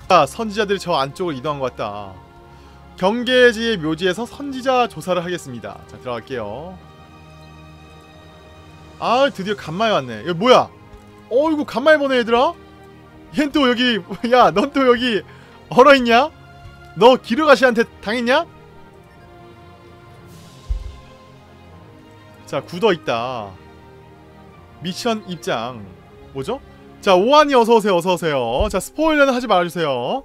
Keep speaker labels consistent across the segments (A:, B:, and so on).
A: 선지자들이 저 안쪽으로 이동한 것 같다. 경계지의 묘지에서 선지자 조사를 하겠습니다. 자, 들어갈게요. 아, 드디어 간만에 왔네. 이거 뭐야? 어이구, 간만에 보네 얘들아. 얜 또 여기 야, 넌 또 여기 얼어있냐? 너 기르가시한테 당했냐? 자, 굳어있다. 미션 입장. 뭐죠? 자, 오한이 어서오세요, 어서오세요. 자, 스포일러는 하지 말아주세요.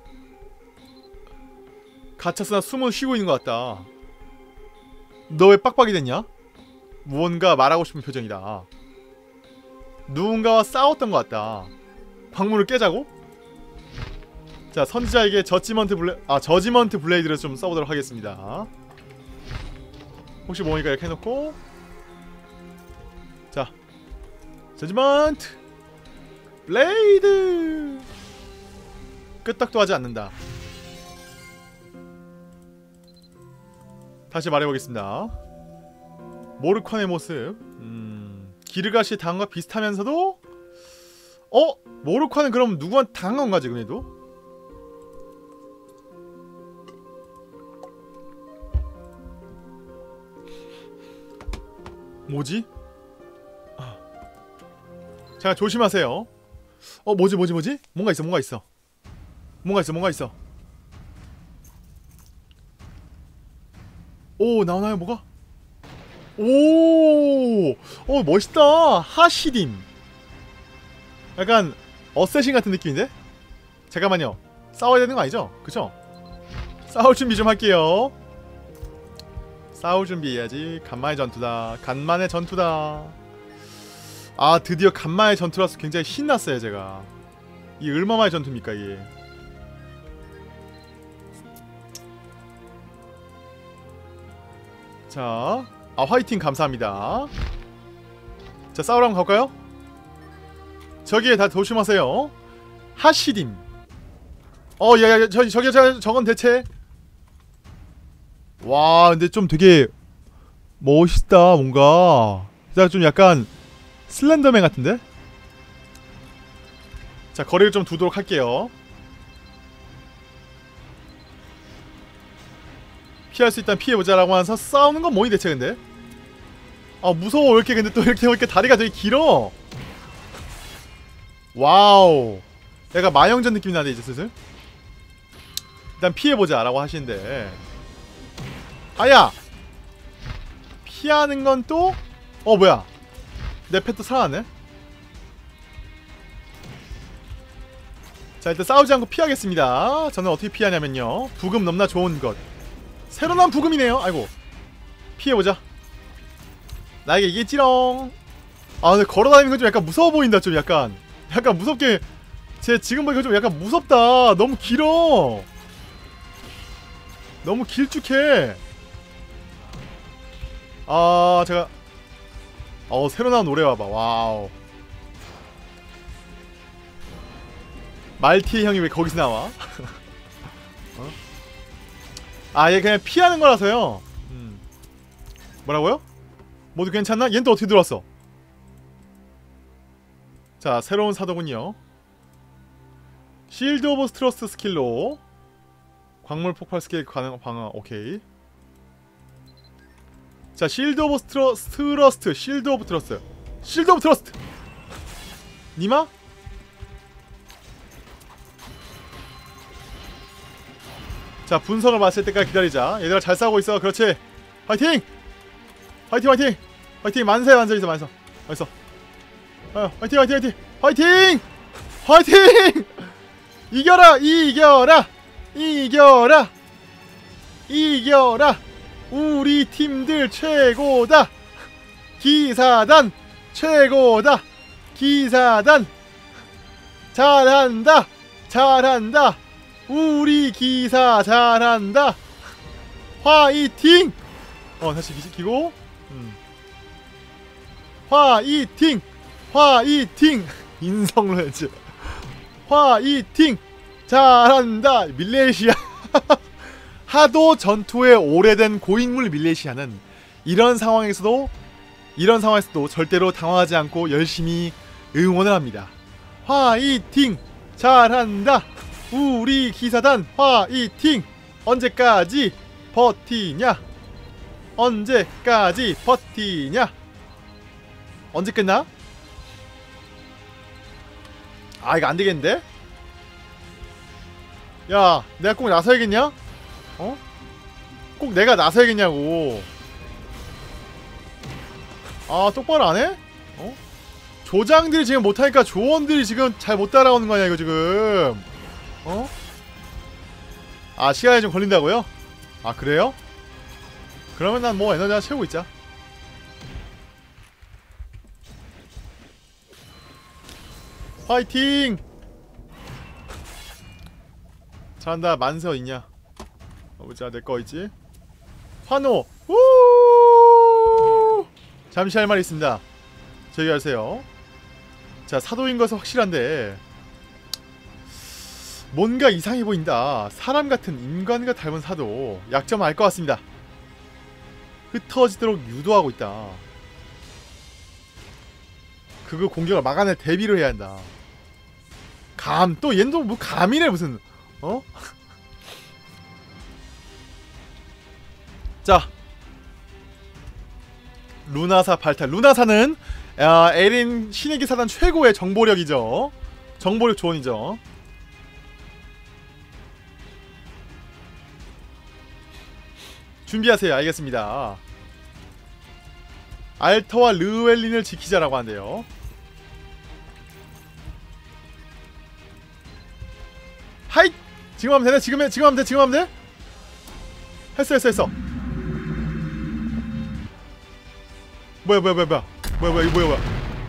A: 갇혔으나 숨은 쉬고 있는 것 같다. 너 왜 빡빡이 됐냐? 무언가 말하고 싶은 표정이다. 누군가와 싸웠던 것 같다. 광물을 깨자고? 자, 선지자에게 저지먼트 블레이드를 좀 써보도록 하겠습니다. 혹시 모르니까 이렇게 해놓고, 자, 저지먼트 블레이드. 끄떡도 하지 않는다. 다시 말해보겠습니다. 모르콘의 모습. 기르가시 당과 비슷하면서도 모르콘은 그럼 누구한테 당한 건가 지금 얘도? 뭐지? 자, 조심하세요. 뭐지? 뭔가 있어. 오, 나오나요 뭐가? 오, 멋있다. 하시딤. 약간 어쌔신 같은 느낌인데? 잠깐만요. 싸워야 되는 거 아니죠? 그쵸? 싸울 준비 좀 할게요. 싸울 준비해야지. 간만의 전투다. 간만의 전투다. 아, 드디어 간만의 전투라서 굉장히 신났어요 제가. 이 얼마만의 전투입니까 이게. 자, 화이팅 감사합니다. 자, 싸우러 한번 갈까요? 저기에 다 조심하세요. 하시딤. 야야, 저건 대체. 와, 근데 좀 되게 멋있다 뭔가. 좀 약간 슬렌더맨 같은데? 자, 거리를 좀 두도록 할게요. 피할 수 있다면 피해보자라고 하면서 싸우는 건 뭐니 대체 근데? 무서워. 왜 이렇게 근데 또 이렇게 다리가 되게 길어. 와우. 약간 마영전 느낌이 나네 이제 슬슬. 일단 피해보자 라고 하시는데, 아야! 피하는 건 또? 뭐야, 내 펫도 살아났네? 자, 일단 싸우지 않고 피하겠습니다. 저는 어떻게 피하냐면요, 부금 넘나 좋은 것, 새로 나온 부금이네요. 아이고, 피해보자. 나에게 이기지롱. 근데 걸어다니는 건 좀 약간 무서워 보인다. 좀 약간 무섭게. 지금 보니까 좀 약간 무섭다. 너무 길어. 너무 길쭉해. 제가 새로 나온 노래 봐봐. 와우. 말티의 형이 왜 거기서 나와? 얘 그냥 피하는 거라서요. 뭐라고요? 모두 괜찮나? 얜 또 어떻게 들어왔어? 자, 새로운 사도군요. 실드 오브 스트러스 스킬로 광물 폭발 스킬 가능 방어. 오케이. 자, 실드 오브 트러스트. 실드 오브 트러스트. 니마? 자, 분석을 마칠 때까지 기다리자. 얘들아 잘 싸우고 있어. 그렇지. 화이팅! 화이팅! 만세 있어. 화이팅! 이겨라! 우리 팀들 최고다! 기사단 최고다! 기사단 잘한다! 우리 기사 잘한다! 화이팅! 다시 기고. 화이팅! 인성렌즈. 화이팅! 잘한다! 밀레시아. 하도 전투에 오래된 고인물 밀레시아는 이런 상황에서도 절대로 당황하지 않고 열심히 응원을 합니다. 화이팅! 잘한다! 우리 기사단 화이팅! 언제까지 버티냐? 언제까지 버티냐? 언제 끝나? 아 이거 안되겠는데? 야 내가 꼭 나서야겠냐? 어? 꼭 내가 나서야겠냐고. 아 똑바로 안해? 어? 조장들이 지금 못하니까 조원들이 지금 잘 못 따라오는 거 아니야 이거 지금. 어? 아 시간이 좀 걸린다고요? 아 그래요? 그러면 난 뭐 에너지 하나 채우고 있자. 화이팅! 잘한다. 만세 어딨냐? 보자 내거 있지? 환호! 우! 잠시 할 말이 있습니다. 저기 하세요. 자 사도인 것은 확실한데 뭔가 이상해 보인다. 사람 같은 인간과 닮은 사도. 약점 알 것 같습니다. 흩어지도록 유도하고 있다. 그거 공격을 막아낼 대비를 해야 한다. 감, 또 얘는 뭐 감이래 무슨. 어? 자 루나사 발탈. 루나사는 에린 신의 기사단 최고의 정보력이죠. 정보력 조언이죠. 준비하세요. 알겠습니다. 알터와 르웰린을 지키자라고 한대요. 하이! 지금 하면 되네? 지금 하면 돼? 지금 하면 돼? 했어. 뭐야 이거 뭐야.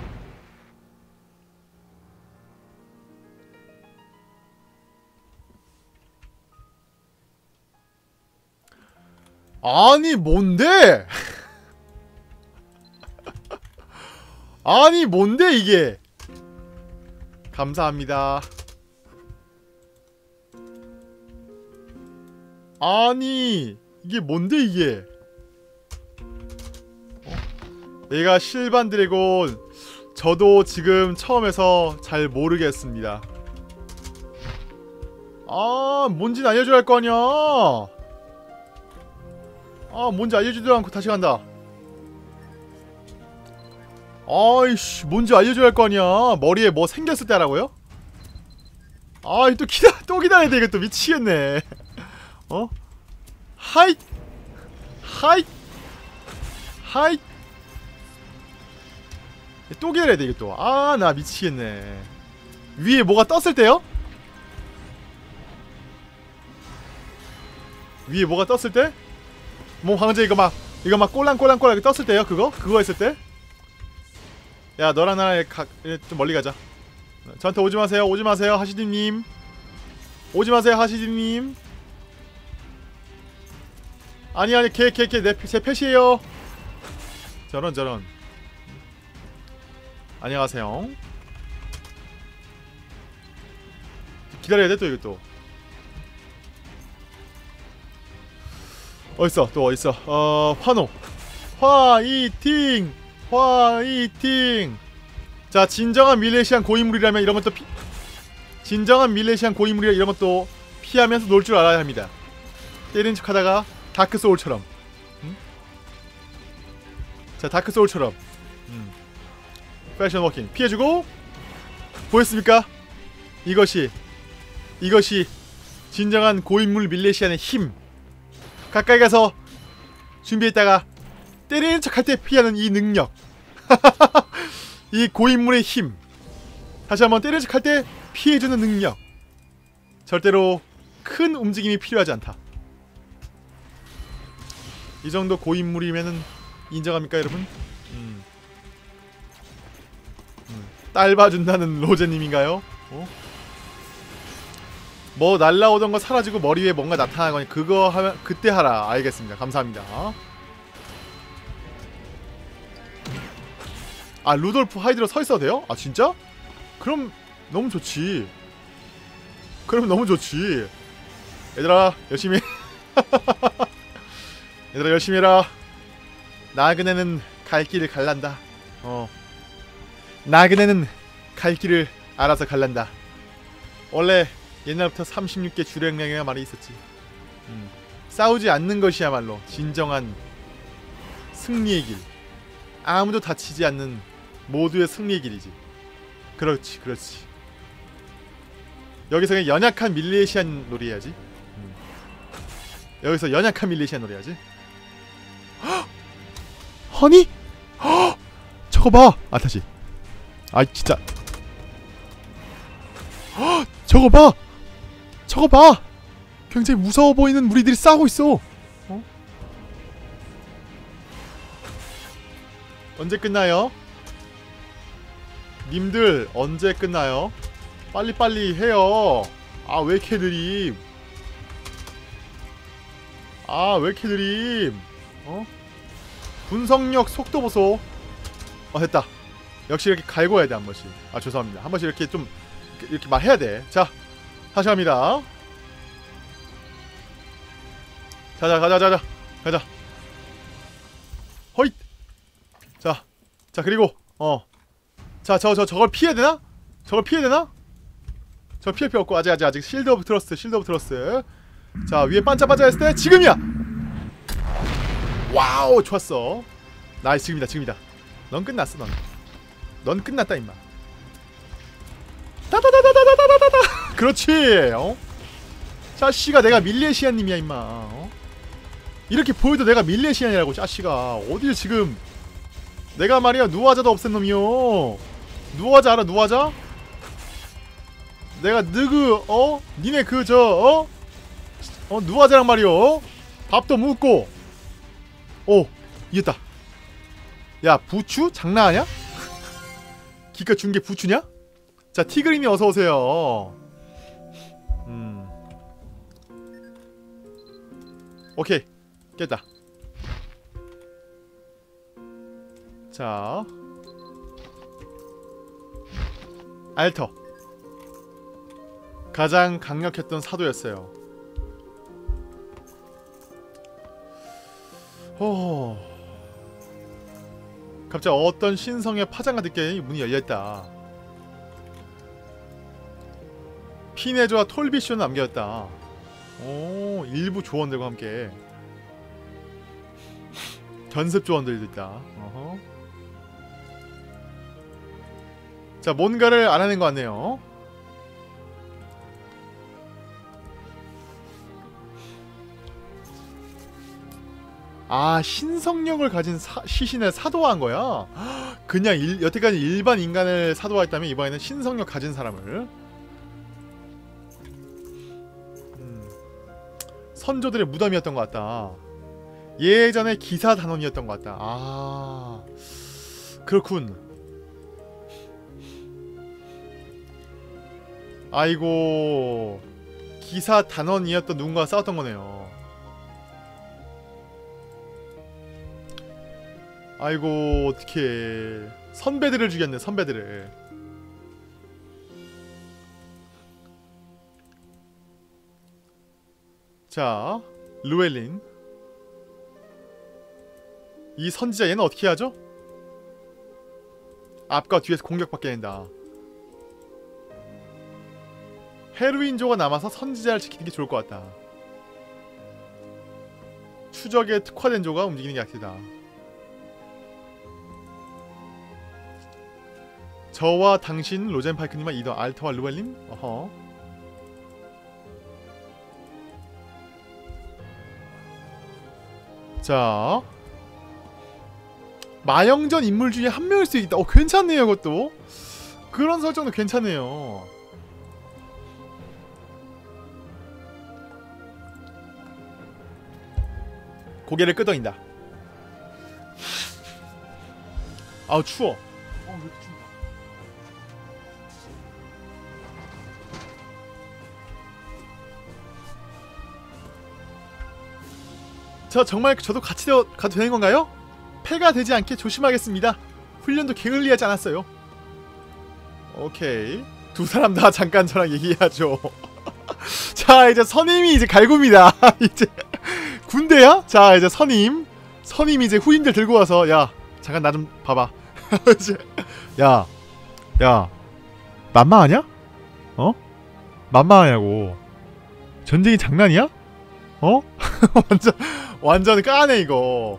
A: 아니 뭔데? 아니 뭔데 이게? 감사합니다. 아니 이게 뭔데 이게? 내가 실반 드래곤 저도 지금 처음에서 잘 모르겠습니다. 아 뭔진 알려줘야 할 거 아니야. 아 뭔지 알려주지도 않고 다시 간다. 아이씨 뭔지 알려줘야 할 거 아니야. 머리에 뭐 생겼을 때 하라고요? 아이 또 기다려야 돼. 이거 또 미치겠네. 어? 하이 또 기다려야 돼 이거 또. 아 나 미치겠네. 위에 뭐가 떴을 때요? 위에 뭐가 떴을 때? 뭐 방금 이거 막 꼴랑꼴랑 떴을 때요? 그거 했을 때? 야 너랑 나랑 좀 멀리 가자. 저한테 오지마세요. 오지마세요 하시디님. 오지마세요 하시디님. 아니 제 펫이에요. 저런 안녕하세요. 기다려야 돼 또 이거 또. 어딨어 또 어딨어. 환호 화이팅. 자 진정한 밀레시안 고인물이라면 이런 것도 진정한 밀레시안 고인물이라 이런 것도 피하면서 놀 줄 알아야 합니다. 때리는 척 하다가 다크소울처럼. 자 다크소울처럼 패션 워킹 피해주고. 보였습니까? 이것이 진정한 고인물 밀레시안의 힘. 가까이 가서 준비했다가 때리는 척 할 때 피하는 이 능력. 이 고인물의 힘. 다시 한번 때리는 척 할 때 피해주는 능력. 절대로 큰 움직임이 필요하지 않다. 이 정도 고인물이면은 인정합니까 여러분? 딸 봐준다는 로제님인가요? 어? 뭐 날라오던 거 사라지고 머리 위에 뭔가 나타나거니 그거 하면 그때 하라. 알겠습니다. 감사합니다. 아 루돌프 하이드로 서 있어도 돼요? 아 진짜? 그럼 너무 좋지. 얘들아 열심히 얘들아 열심히 해라. 나그네는 갈 길을 갈란다. 나그네는 갈 길을 알아서 갈란다. 원래 옛날부터 36개 주력량이라 말이 있었지. 싸우지 않는 것이야말로 진정한 승리의 길. 아무도 다치지 않는 모두의 승리의 길이지. 그렇지, 그렇지. 여기서 그냥 연약한 밀레시안 놀이 해야지. 여기서 연약한 밀레시안 놀이 해야지. 허니? 저거 봐! 아, 다시. 아, 진짜. 저거 봐! 저거 봐! 굉장히 무서워 보이는 무리들이 싸우고 있어. 어? 언제 끝나요? 님들 언제 끝나요? 빨리빨리 해요. 아, 왜 이렇게 느림? 아, 왜 이렇게 느림? 어? 분석력 속도 보소. 됐다. 역시 이렇게 갈고 해야 돼, 한 번씩. 아, 죄송합니다. 한 번씩 이렇게 좀 이렇게 막 해야 돼. 자, 다시 갑니다. 자자, 가자. 허잇. 자, 그리고 자, 저걸 피해야 되나? 저걸 피할 필요 없고 아직 실드 오브 트러스트. 자, 위에 반짝반짝 했을 때 지금이야. 와우, 좋았어. 나이스. 지금이다. 넌 끝났어. 넌 끝났다, 임마. 다다다다다다다다다. 그렇지. 짜씨가 내가 밀레시안님이야, 임마. 이렇게 보여도 내가 밀레시안이라고. 짜씨가 어딜 지금. 내가 말이야 누아자도 없앤 놈이요. 누아자 알아? 누아자? 내가 느그 니네 그 누아자랑 말이요. 밥도 묻고. 이겼다. 야, 부추? 장난하냐? 기껏 준게 부추냐? 자, 티그린이 어서오세요. 오케이, 깼다. 자, 알터 가장 강력했던 사도였어요. 갑자기 어떤 신성의 파장과 듣게 문이 열렸다. 피네조와 톨비쇼는 남겨졌다. 일부 조원들과 함께 견습 조원들도 있다. 자, 뭔가를 알아낸 것 같네요. 아, 신성력을 가진 시신을 사도화한 거야? 그냥 여태까지 일반 인간을 사도화했다면 이번에는 신성력 가진 사람을. 선조들의 무덤이었던 것 같다. 예전에 기사 단원이었던 것 같다. 아, 그렇군. 아이고, 기사 단원이었던 누군가와 싸웠던 거네요. 아이고, 어떡해. 선배들을 죽였네, 선배들을. 자, 루엘린. 이 선지자 얘는 어떻게 하죠? 앞과 뒤에서 공격받게 된다. 헤로인조가 남아서 선지자를 지키는 게 좋을 것 같다. 추적에 특화된 조가 움직이는 게 약이다. 저와 당신 로젠파이크님과 이더 알터와 루엘님? 자, 마영전 인물 중에 한 명일 수 있다. 괜찮네요, 그것도. 그런 설정도 괜찮네요. 고개를 끄덕인다. 아우, 추워. 왜 이렇게 춥나? 정말 저도 같이 가도 되는 건가요? 폐가 되지 않게 조심하겠습니다. 훈련도 게을리하지 않았어요. 오케이. 두 사람 다 잠깐 저랑 얘기해야죠. 자, 이제 선임이 이제 갈굽니다. 이제 군대야? 자, 이제 선임이 이제 후임들 들고 와서, 야, 잠깐 나 좀 봐봐. 이제 야, 만만하냐? 만만하냐고. 전쟁이 장난이야? 어? 완전 까네 이거.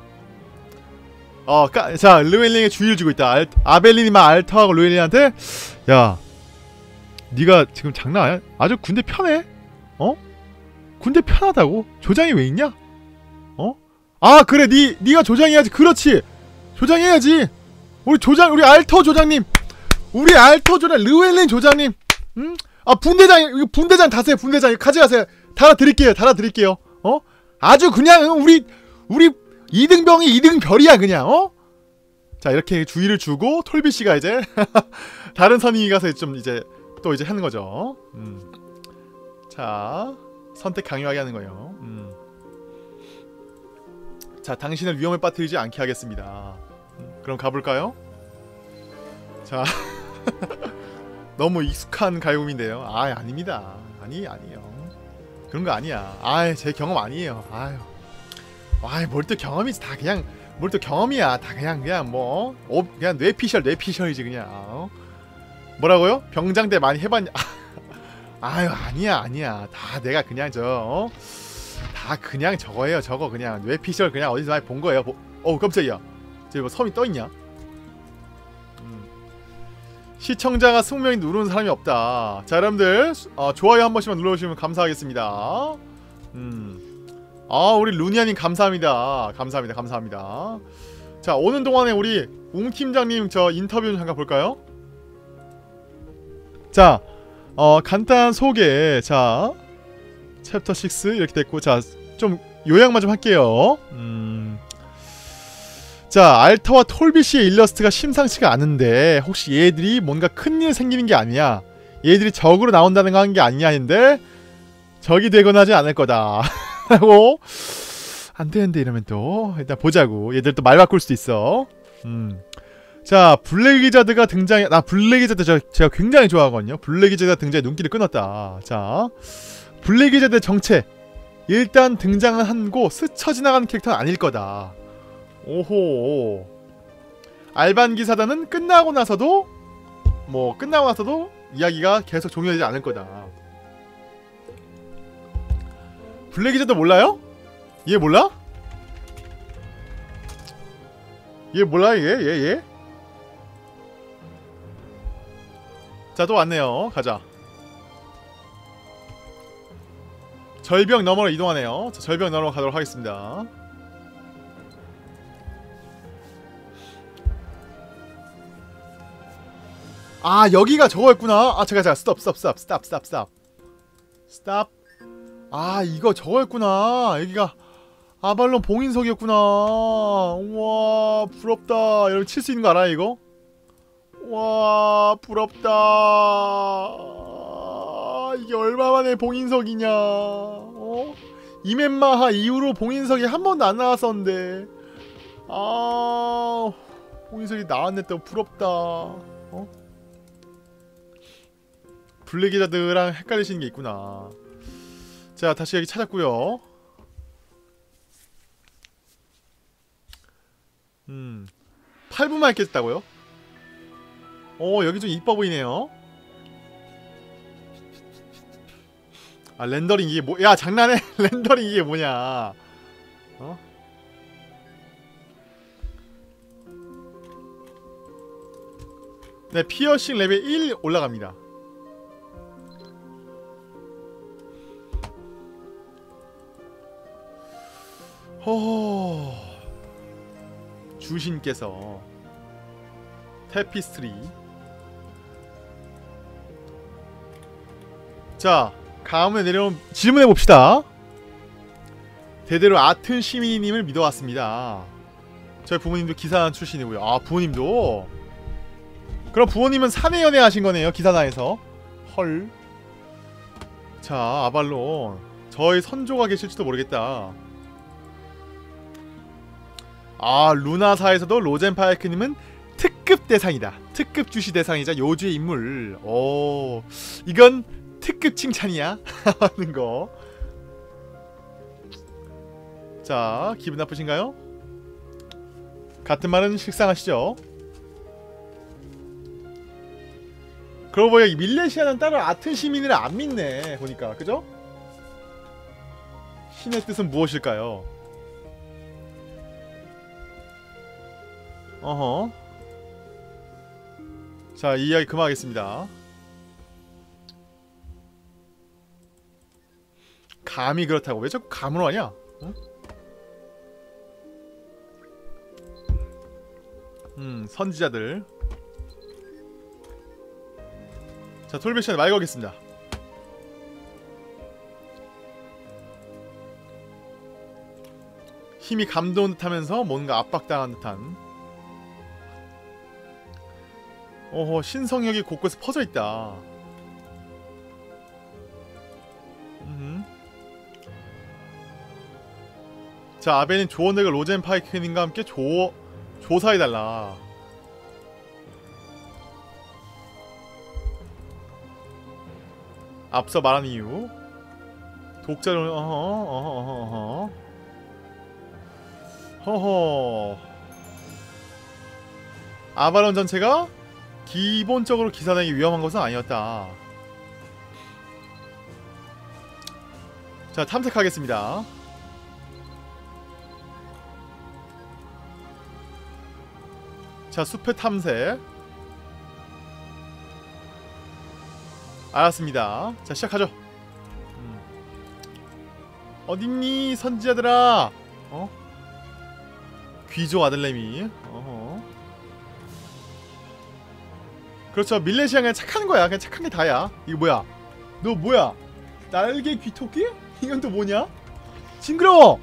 A: 자, 르웰링에 주의를 주고 있다. 아벨린이만 알터하고 르웰링한테, 야, 니가 지금 장난 아니야? 아주 군대 편해? 군대 편하다고? 조장이 왜 있냐? 그래, 니가 조장해야지. 그렇지, 조장해야지. 우리 알터 조장님, 르웰링 조장님, 응? 분대장 다세요. 분대장 가져가세요. 달아드릴게요. 아주 그냥 우리 2등병이 2등별이야 그냥. 자, 이렇게 주의를 주고 톨비씨가 이제 다른 선임이 가서 좀 이제 또 이제 하는 거죠. 자, 선택 강요하게 하는 거예요. 자, 당신을 위험에 빠뜨리지 않게 하겠습니다. 그럼 가볼까요? 자, 너무 익숙한 갈굼인데요. 아닙니다. 아니에요. 그런 거 아니야. 제 경험 아니에요. 뭘 또 경험이지. 다 그냥 뭘 또 경험이야. 다 그냥 뭐 그냥 뇌피셜이지 그냥. 뭐라고요? 병장 때 많이 해봤냐? 아니야. 다 내가 그냥 다 그냥 저거예요. 저거 그냥 뇌피셜 그냥 어디서 많이 본 거예요. 깜짝이야. 저기 뭐 섬이 떠있냐? 시청자가 20명이 누르는 사람이 없다. 자, 여러분들 좋아요 한 번씩만 눌러주시면 감사하겠습니다. 우리 루니아님 감사합니다. 감사합니다. 자, 오는 동안에 우리 웅팀장님 저 인터뷰 좀 잠깐 볼까요? 자, 간단한 소개. 자, 챕터 6 이렇게 됐고, 자, 좀 요약만 좀 할게요. 자, 알터와 톨비씨의 일러스트가 심상치가 않은데 혹시 얘들이 뭔가 큰일 생기는 게 아니야, 얘들이 적으로 나온다는 거 한 게 아니냐 했는데 적이 되거나 하지 않을 거다 라고. 안되는데 이러면 또 일단 보자고. 얘들 또 말 바꿀 수도 있어. 자, 블랙위자드가 등장해. 블랙위자드 제가 굉장히 좋아하거든요. 블랙위자드가 등장해 눈길을 끊었다. 자, 블랙위자드 정체. 일단 등장은 한고 스쳐 지나가는 캐릭터는 아닐 거다. 오호. 알반 기사단은 끝나고 나서도 이야기가 계속 종료되지 않을 거다. 블랙위자드 몰라요? 얘 몰라? 얘 몰라? 얘? 자, 또 왔네요. 가자. 절벽 너머로 이동하네요. 자, 절벽 너머로 가도록 하겠습니다. 여기가 저거였구나. 잠깐 스톱. 이거 저거였구나. 여기가 아발론 봉인석이었구나. 우와, 부럽다. 여러분 칠 수 있는 거 알아요 이거? 와, 부럽다. 이게 얼마만에 봉인석이냐. 이멘마하 이후로 봉인석이 한 번도 안 나왔었는데 봉인석이 나왔네. 또 부럽다. 블랙위자드랑 헷갈리시는 게 있구나. 자, 다시 여기 찾았고요. 8분만 있게 됐다고요? 여기 좀 이뻐 보이네요. 렌더링 이게 야, 장난해? 렌더링 이게 뭐냐? 네, 피어싱 레벨 1 올라갑니다. 주신께서 테피스트리. 자, 가문에 내려온 질문해봅시다. 대대로 아튼 시민이님을 믿어왔습니다. 저희 부모님도 기사단 출신이고요. 부모님도? 그럼 부모님은 사내연애 하신 거네요, 기사단에서. 헐. 자, 아발론 저희 선조가 계실지도 모르겠다. 루나사에서도 로젠파이크님은 특급 대상이다. 특급 주시 대상이자 요주의 인물. 이건 특급 칭찬이야. 하는 거. 자, 기분 나쁘신가요? 같은 말은 식상하시죠? 그러고 보니 밀레시아는 따로 아튼 시민을 안 믿네 보니까. 그죠? 신의 뜻은 무엇일까요? 어허. 자, 이 이야기 그만하겠습니다. 감이 그렇다고. 왜 자꾸 감으로 하냐? 응? 선지자들. 자, 톨베시안에 말 걸겠습니다. 힘이 감도는 듯하면서 뭔가 압박당한 듯한. 어허, 신성역이 곳곳에 퍼져있다. 자, 아베는 조언들과 로젠 파이크님과 함께 조사해달라. 앞서 말한 이유. 독자를 허허. 아바론 전체가 기본적으로 기사단에게 위험한 것은 아니었다. 자, 탐색하겠습니다. 자, 숲의 탐색. 알았습니다. 자, 시작하죠. 어딨니 선지자들아. 귀족 아들내미. 그렇죠. 밀레시아 그냥 착한 거야. 그냥 착한 게 다야. 이거 뭐야? 너 뭐야? 날개 귀토끼? 이건 또 뭐냐? 징그러워!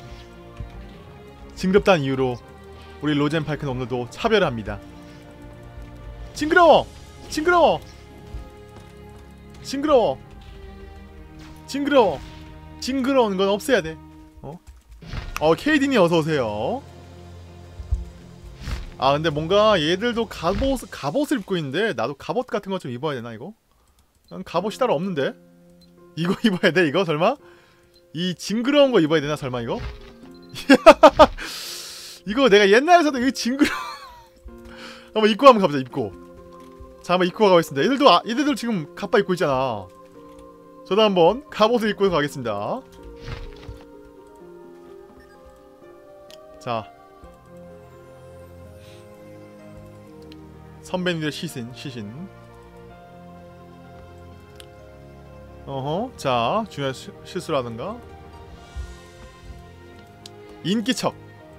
A: 징그럽다는 이유로 우리 로젠 파이크는 오늘도 차별을 합니다. 징그러워! 징그러워! 징그러워! 징그러워! 징그러운 건 없애야 돼. 케이딘이 어서오세요. 아, 근데 뭔가 얘들도 갑옷을 입고 있는데 나도 갑옷 같은 거 좀 입어야 되나 이거? 난 갑옷이 따로 없는데? 이거 입어야 돼 이거 설마? 이 징그러운 거 입어야 되나 설마 이거? 이거 내가 옛날에서도 이거 한번 입고 한번 가보자. 입고. 자, 한번 입고 가겠습니다. 얘들도 지금 갑바 입고 있잖아. 저도 한번 갑옷을 입고 가겠습니다. 자, 선배님들의 시신. 어허. 자, 중요한 실수라든가. 인기척.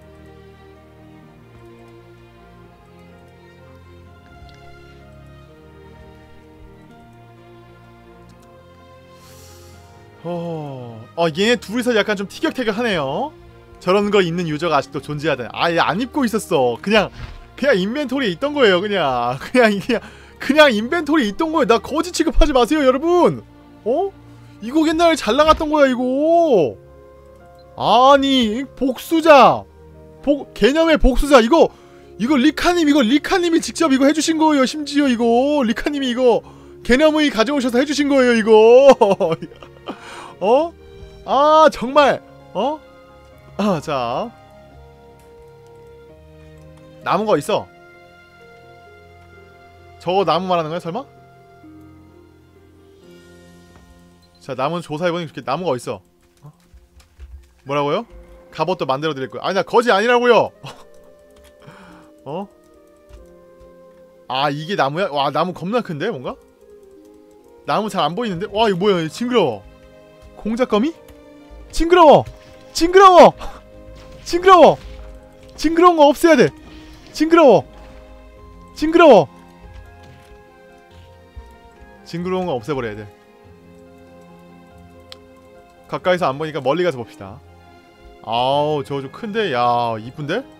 A: 얘네 둘이서 약간 좀 티격태격하네요. 저런 거 입는 유저가 아직도 존재하다니. 얘 안 입고 있었어. 그냥 인벤토리에 있던 거예요. 그냥 인벤토리에 있던 거예요. 나 거지 취급하지 마세요, 여러분. 이거 옛날에 잘 나갔던 거야, 이거. 아니, 복수자. 개념의 복수자. 이거 리카님이 직접 이거 해주신 거예요. 심지어 이거 리카님이 이거 개념의 가져오셔서 해주신 거예요, 이거. 정말. 자, 남은 거 있어. 저거 나무 말하는 거야 설마? 자, 남은 조사해보니 이렇게 나무가 있어. 뭐라고요? 갑옷도 만들어 드릴 거야. 아니, 나 거지 아니라고요. 이게 나무야? 와, 나무 겁나 큰데 뭔가? 나무 잘 안 보이는데? 와, 이거 뭐야? 징그러워. 공작거미? 징그러워. 징그러운 거 없애야 돼. 징그러운 거 없애버려야 돼. 가까이서 안 보니까 멀리 가서 봅시다. 아우, 저거 좀 큰데? 야, 이쁜데?